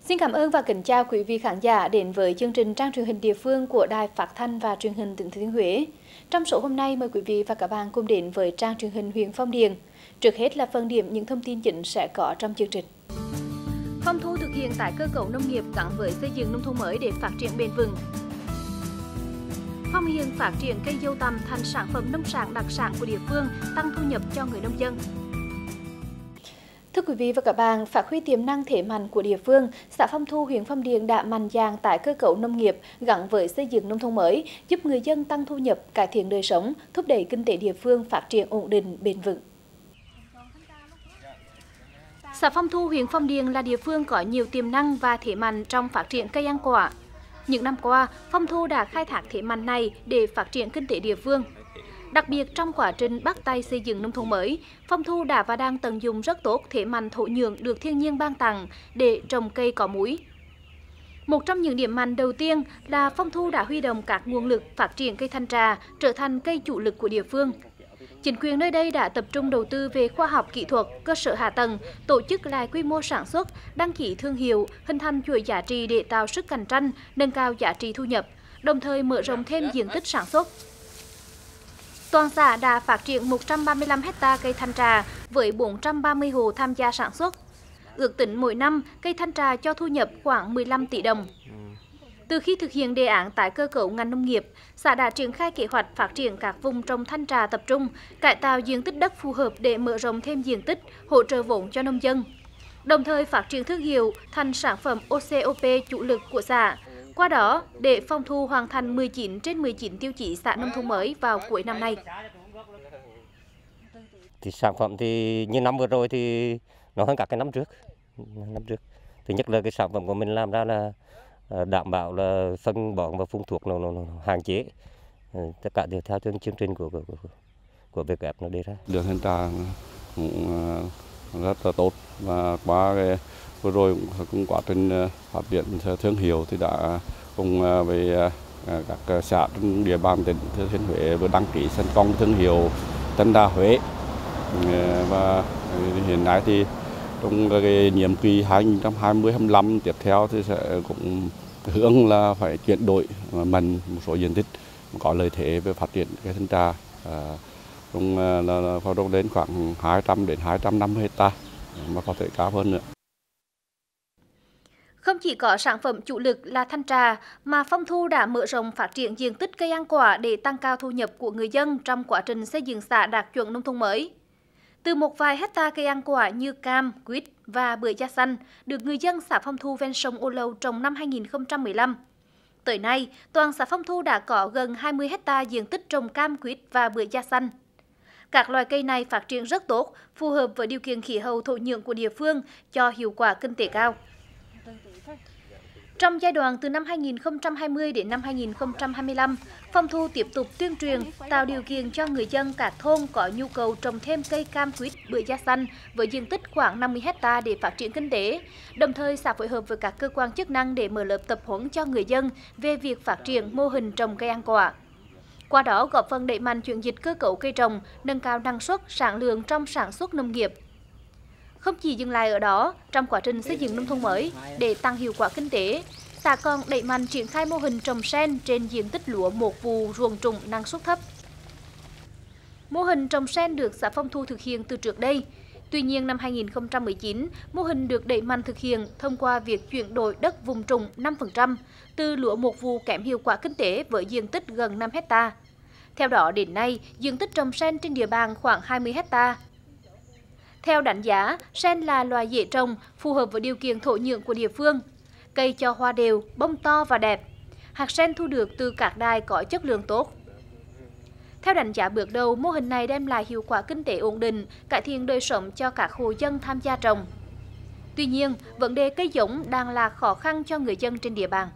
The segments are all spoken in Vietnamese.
Xin cảm ơn và kính chào quý vị khán giả đến với chương trình Trang truyền hình địa phương của Đài Phát thanh và Truyền hình tỉnh Thừa Thiên Huế. Trong số hôm nay mời quý vị và các bạn cùng đến với Trang truyền hình huyện Phong Điền. Trước hết là phần điểm những thông tin chính sẽ có trong chương trình. Phong thu thực hiện tái cơ cấu nông nghiệp gắn với xây dựng nông thôn mới để phát triển bền vững. Phong Hiền phát triển cây dâu tằm thành sản phẩm nông sản đặc sản của địa phương, tăng thu nhập cho người nông dân. Thưa quý vị và các bạn, phát huy tiềm năng thế mạnh của địa phương, xã Phong Thu, huyện Phong Điền đã mạnh dạn tái cơ cấu nông nghiệp gắn với xây dựng nông thôn mới, giúp người dân tăng thu nhập, cải thiện đời sống, thúc đẩy kinh tế địa phương phát triển ổn định, bền vững. Xã Phong Thu, huyện Phong Điền là địa phương có nhiều tiềm năng và thế mạnh trong phát triển cây ăn quả. Những năm qua, Phong Thu đã khai thác thế mạnh này để phát triển kinh tế địa phương. Đặc biệt trong quá trình bắt tay xây dựng nông thôn mới, Phong Thu đã và đang tận dụng rất tốt thế mạnh thổ nhưỡng được thiên nhiên ban tặng để trồng cây có múi. Một trong những điểm mạnh đầu tiên là Phong Thu đã huy động các nguồn lực phát triển cây thanh trà trở thành cây chủ lực của địa phương. Chính quyền nơi đây đã tập trung đầu tư về khoa học kỹ thuật, cơ sở hạ tầng, tổ chức lại quy mô sản xuất, đăng ký thương hiệu, hình thành chuỗi giá trị để tạo sức cạnh tranh, nâng cao giá trị thu nhập, đồng thời mở rộng thêm diện tích sản xuất. Toàn xã đã phát triển 135 ha cây thanh trà với 430 hộ tham gia sản xuất. Ước tính mỗi năm, cây thanh trà cho thu nhập khoảng 15 tỷ đồng. Từ khi thực hiện đề án tái cơ cấu ngành nông nghiệp, xã đã triển khai kế hoạch phát triển các vùng trồng thanh trà tập trung, cải tạo diện tích đất phù hợp để mở rộng thêm diện tích, hỗ trợ vốn cho nông dân. Đồng thời phát triển thương hiệu thành sản phẩm OCOP chủ lực của xã. Qua đó, để Phong Thu hoàn thành 19 trên 19 tiêu chí xã nông thôn mới vào cuối năm nay. Thì sản phẩm thì như năm vừa rồi thì nó hơn cả cái năm trước. Thứ nhất là cái sản phẩm của mình làm ra là đảm bảo là phân bón và phun thuốc nó hạn chế. Tất cả đều theo chương trình của WWF nó đề ra. Đường thanh trà cũng rất là tốt và qua cái vừa rồi cũng quá trình phát triển thương hiệu thì đã cùng với các xã trên địa bàn tỉnh Thừa Thiên Huế vừa đăng ký thành công thương hiệu Tân Đa Huế, và hiện nay thì trong cái nhiệm kỳ 2020-2025 tiếp theo thì sẽ cũng hướng là phải chuyển đổi mạnh một số diện tích có lợi thế về phát triển cây thanh trà, là vào đâu đến khoảng 200 đến 250 ha mà có thể cao hơn nữa. Không chỉ có sản phẩm chủ lực là thanh trà, mà Phong Thu đã mở rộng phát triển diện tích cây ăn quả để tăng cao thu nhập của người dân trong quá trình xây dựng xã đạt chuẩn nông thôn mới. Từ một vài hecta cây ăn quả như cam, quýt và bưởi da xanh được người dân xã Phong Thu ven sông Ô Lâu trồng năm 2015. Tới nay, toàn xã Phong Thu đã có gần 20 hecta diện tích trồng cam, quýt và bưởi da xanh. Các loài cây này phát triển rất tốt, phù hợp với điều kiện khí hậu thổ nhưỡng của địa phương, cho hiệu quả kinh tế cao. Trong giai đoạn từ năm 2020 đến năm 2025, Phong Thu tiếp tục tuyên truyền, tạo điều kiện cho người dân các thôn có nhu cầu trồng thêm cây cam, quýt, bưởi da xanh với diện tích khoảng 50 ha để phát triển kinh tế. Đồng thời, xã phối hợp với các cơ quan chức năng để mở lớp tập huấn cho người dân về việc phát triển mô hình trồng cây ăn quả. Qua đó, góp phần đẩy mạnh chuyển dịch cơ cấu cây trồng, nâng cao năng suất, sản lượng trong sản xuất nông nghiệp. Không chỉ dừng lại ở đó, trong quá trình xây dựng nông thôn mới, để tăng hiệu quả kinh tế, xã còn đẩy mạnh triển khai mô hình trồng sen trên diện tích lúa một vụ ruộng trũng năng suất thấp. Mô hình trồng sen được xã Phong Thu thực hiện từ trước đây. Tuy nhiên, năm 2019, mô hình được đẩy mạnh thực hiện thông qua việc chuyển đổi đất vùng trũng 5%, từ lúa một vụ kém hiệu quả kinh tế với diện tích gần 5 ha. Theo đó, đến nay, diện tích trồng sen trên địa bàn khoảng 20 ha. Theo đánh giá, sen là loài dễ trồng, phù hợp với điều kiện thổ nhưỡng của địa phương. Cây cho hoa đều, bông to và đẹp. Hạt sen thu được từ các đài có chất lượng tốt. Theo đánh giá bước đầu, mô hình này đem lại hiệu quả kinh tế ổn định, cải thiện đời sống cho các hộ dân tham gia trồng. Tuy nhiên, vấn đề cây giống đang là khó khăn cho người dân trên địa bàn.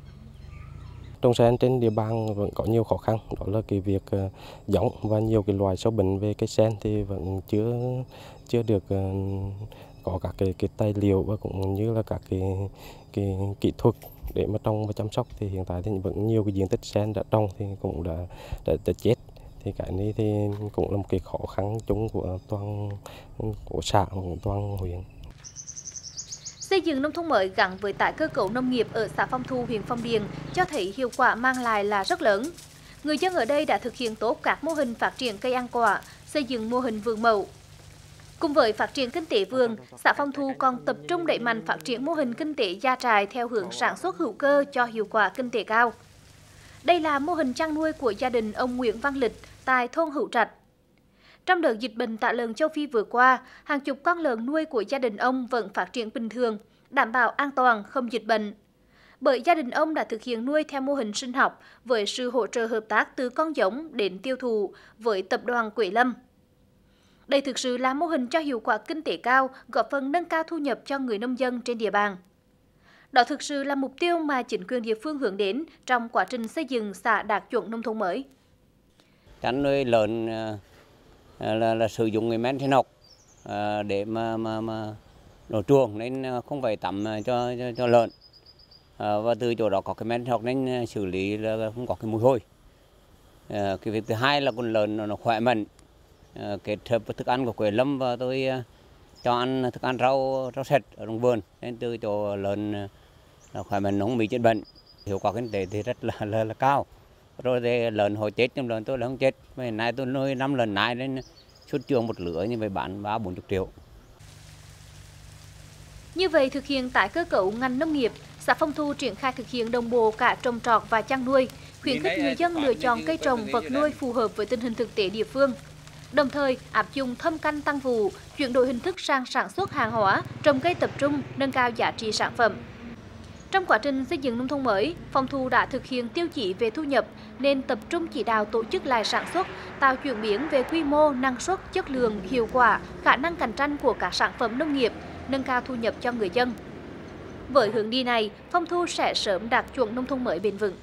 Trồng sen trên địa bàn vẫn có nhiều khó khăn, đó là cái việc giống và nhiều cái loài sâu bệnh về cây sen thì vẫn chưa được có các cái tài liệu và cũng như là các cái kỹ thuật để mà trồng và chăm sóc. Thì hiện tại thì vẫn nhiều cái diện tích sen đã trồng thì cũng đã chết. Thì cái này thì cũng là một cái khó khăn chung của toàn của xã, của toàn huyện. Xây dựng nông thôn mới gắn với tái cơ cấu nông nghiệp ở xã Phong Thu, huyện Phong Điền cho thấy hiệu quả mang lại là rất lớn. Người dân ở đây đã thực hiện tốt các mô hình phát triển cây ăn quả, xây dựng mô hình vườn mẫu. Cùng với phát triển kinh tế vườn, xã Phong Thu còn tập trung đẩy mạnh phát triển mô hình kinh tế gia trại theo hướng sản xuất hữu cơ cho hiệu quả kinh tế cao. Đây là mô hình chăn nuôi của gia đình ông Nguyễn Văn Lịch tại thôn Hữu Trạch. Trong đợt dịch bệnh tả lợn châu Phi vừa qua, hàng chục con lợn nuôi của gia đình ông vẫn phát triển bình thường, đảm bảo an toàn, không dịch bệnh. Bởi gia đình ông đã thực hiện nuôi theo mô hình sinh học với sự hỗ trợ hợp tác từ con giống đến tiêu thụ với tập đoàn Quế Lâm. Đây thực sự là mô hình cho hiệu quả kinh tế cao, góp phần nâng cao thu nhập cho người nông dân trên địa bàn. Đó thực sự là mục tiêu mà chính quyền địa phương hướng đến trong quá trình xây dựng xã đạt chuẩn nông thôn mới. Chăn nuôi lợn là sử dụng người men sinh học để mà nổ chuồng nên không phải tắm cho lợn, và từ chỗ đó có cái men sinh học nên xử lý là không có cái mùi hôi. Cái việc thứ hai là con lợn nó khỏe mạnh, kết hợp với thức ăn của Quế Lâm và tôi cho ăn thức ăn rau sạch ở trong vườn nên từ chỗ lợn khỏe mạnh, không bị chết bệnh, hiệu quả kinh tế thì rất là cao. Rồi thì lợn hồi chết nhưng lợn tôi là không chết. Hiện nay tôi nuôi 5 lợn nái nên xuất chuồng một lứa như vậy bán 30-40 triệu. Như vậy, thực hiện tái cơ cấu ngành nông nghiệp, xã Phong Thu triển khai thực hiện đồng bộ cả trồng trọt và chăn nuôi, khuyến khích người dân lựa chọn cây trồng vật nuôi phù hợp với tình hình thực tế địa phương. Đồng thời, áp dụng thâm canh tăng vụ, chuyển đổi hình thức sang sản xuất hàng hóa, trồng cây tập trung, nâng cao giá trị sản phẩm. Trong quá trình xây dựng nông thôn mới, Phong Thu đã thực hiện tiêu chí về thu nhập nên tập trung chỉ đạo tổ chức lại sản xuất, tạo chuyển biến về quy mô, năng suất, chất lượng, hiệu quả, khả năng cạnh tranh của các sản phẩm nông nghiệp, nâng cao thu nhập cho người dân. Với hướng đi này, Phong Thu sẽ sớm đạt chuẩn nông thôn mới bền vững.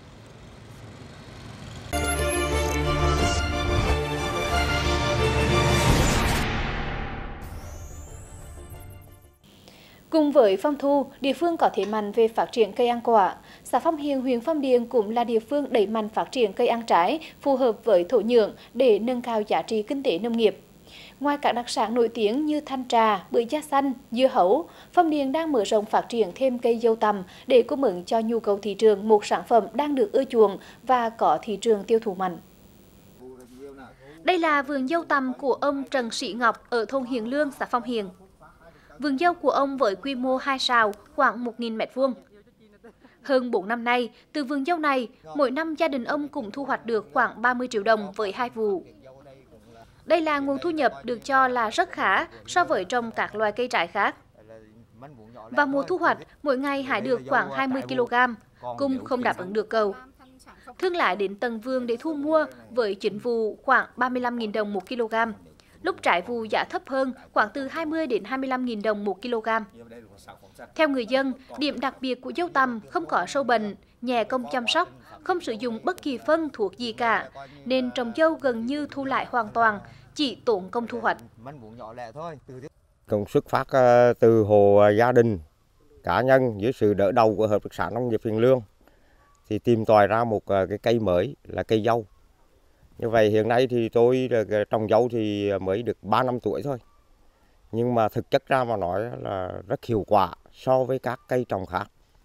Cùng với Phong Thu, địa phương có thế mạnh về phát triển cây ăn quả. Xã Phong Hiền, huyện Phong Điền cũng là địa phương đẩy mạnh phát triển cây ăn trái phù hợp với thổ nhưỡng để nâng cao giá trị kinh tế nông nghiệp. Ngoài các đặc sản nổi tiếng như thanh trà, bưởi da xanh, dưa hấu, Phong Điền đang mở rộng phát triển thêm cây dâu tằm để cung ứng cho nhu cầu thị trường, một sản phẩm đang được ưa chuộng và có thị trường tiêu thụ mạnh. Đây là vườn dâu tằm của ông Trần Sĩ Ngọc ở thôn Hiền Lương, xã Phong Hiền. Vườn dâu của ông với quy mô 2 sào, khoảng 1.000 m². Hơn 4 năm nay, từ vườn dâu này, mỗi năm gia đình ông cũng thu hoạch được khoảng 30 triệu đồng với 2 vụ. Đây là nguồn thu nhập được cho là rất khá so với trồng các loài cây trái khác. Vào mùa thu hoạch, mỗi ngày hái được khoảng 20 kg, cung không đáp ứng được cầu. Thương lái đến tận vườn để thu mua với chính vụ khoảng 35.000 đồng 1 kg. Lúc trái vụ giá thấp hơn, khoảng từ 20 đến 25.000 đồng 1 kg. Theo người dân, điểm đặc biệt của dâu tằm không có sâu bệnh, nhẹ công chăm sóc, không sử dụng bất kỳ phân thuốc gì cả, nên trồng dâu gần như thu lại hoàn toàn, chỉ tốn công thu hoạch. Cũng xuất phát từ hộ gia đình, cá nhân dưới sự đỡ đầu của Hợp tác xã Nông nghiệp Hiền Lương thì tìm tòi ra một cái cây mới là cây dâu. Như vậy hiện nay thì tôi trồng dâu thì mới được 3 năm tuổi thôi. Nhưng mà thực chất ra mà nói là rất hiệu quả so với các cây trồng khác.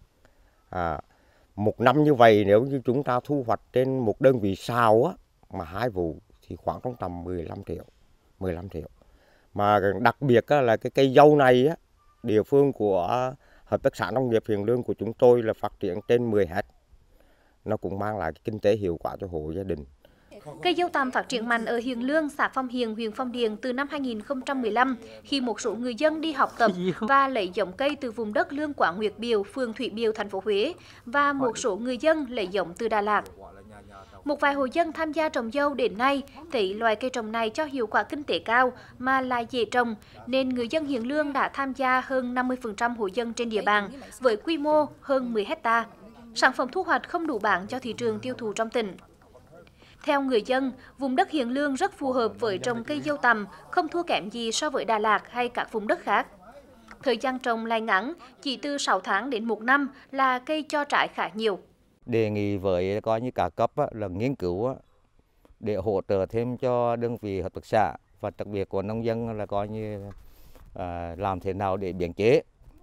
Một năm như vậy nếu như chúng ta thu hoạch trên một đơn vị sào á, mà 2 vụ thì khoảng trong tầm 15 triệu. Mà đặc biệt là cái cây dâu này á, địa phương của Hợp tác xã Nông nghiệp Hiền Lương của chúng tôi là phát triển trên 10 hectare. Nó cũng mang lại cái kinh tế hiệu quả cho hộ gia đình. Cây dâu tằm phát triển mạnh ở Hiền Lương, xã Phong Hiền, huyện Phong Điền từ năm 2015 khi một số người dân đi học tập và lấy giống cây từ vùng đất Lương Quảng Nguyệt Biều, phường Thủy Biều, thành phố Huế và một số người dân lấy giống từ Đà Lạt. Một vài hộ dân tham gia trồng dâu đến nay thấy loài cây trồng này cho hiệu quả kinh tế cao mà lại dễ trồng nên người dân Hiền Lương đã tham gia hơn 50% hộ dân trên địa bàn với quy mô hơn 10 hectare. Sản phẩm thu hoạch không đủ bán cho thị trường tiêu thụ trong tỉnh. Theo người dân, vùng đất Hiền Lương rất phù hợp với trồng cây dâu tằm, không thua kém gì so với Đà Lạt hay các vùng đất khác. Thời gian trồng lại ngắn, chỉ từ 6 tháng đến 1 năm là cây cho trái khá nhiều. Đề nghị với coi như cả cấp là nghiên cứu để hỗ trợ thêm cho đơn vị hợp tác xã và đặc biệt của nông dân là coi như làm thế nào để biện chế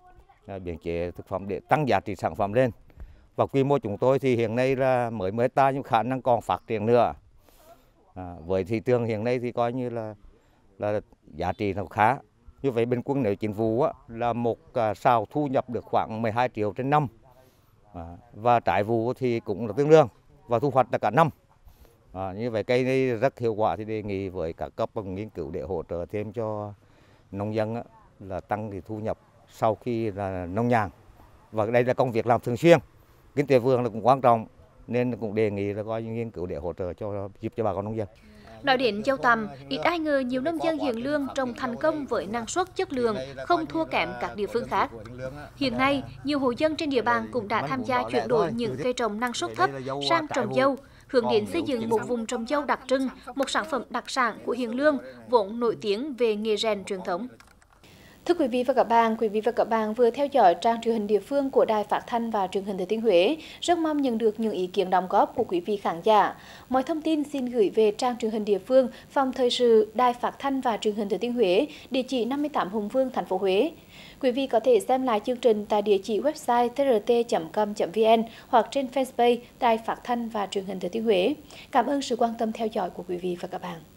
biên chế thực phẩm để tăng giá trị sản phẩm lên. Và quy mô chúng tôi thì hiện nay là mới ta nhưng khả năng còn phát triển nữa. Với thị trường hiện nay thì coi như là giá trị nó khá. Như vậy bình quân nếu chính vụ là một sào thu nhập được khoảng 12 triệu trên năm. Và trái vụ thì cũng là tương đương và thu hoạch là cả năm. Như vậy cây này rất hiệu quả thì đề nghị với các cấp nghiên cứu để hỗ trợ thêm cho nông dân là tăng cái thu nhập sau khi là nông nhàn. Và đây là công việc làm thường xuyên. Kinh tế vườn là cũng quan trọng nên cũng đề nghị là coi nghiên cứu để hỗ trợ giúp cho bà con nông dân. Nói đến dâu tằm, ít ai ngờ nhiều nông dân Hiền Lương trồng thành công với năng suất chất lượng không thua kém các địa phương khác. Hiện nay, nhiều hộ dân trên địa bàn cũng đã tham gia chuyển đổi những cây trồng năng suất thấp sang trồng dâu, hướng đến xây dựng một vùng trồng dâu đặc trưng, một sản phẩm đặc sản của Hiền Lương, vốn nổi tiếng về nghề rèn truyền thống. Thưa quý vị và các bạn vừa theo dõi trang truyền hình địa phương của Đài Phát thanh và Truyền hình Thừa Thiên Huế. Rất mong nhận được những ý kiến đóng góp của quý vị khán giả. Mọi thông tin xin gửi về trang truyền hình địa phương, Phòng Thời sự Đài Phát thanh và Truyền hình Thừa Thiên Huế, địa chỉ 58 Hùng Vương, thành phố Huế. Quý vị có thể xem lại chương trình tại địa chỉ website trt.com.vn hoặc trên fanpage Đài Phát thanh và Truyền hình Thừa Thiên Huế. Cảm ơn sự quan tâm theo dõi của quý vị và các bạn.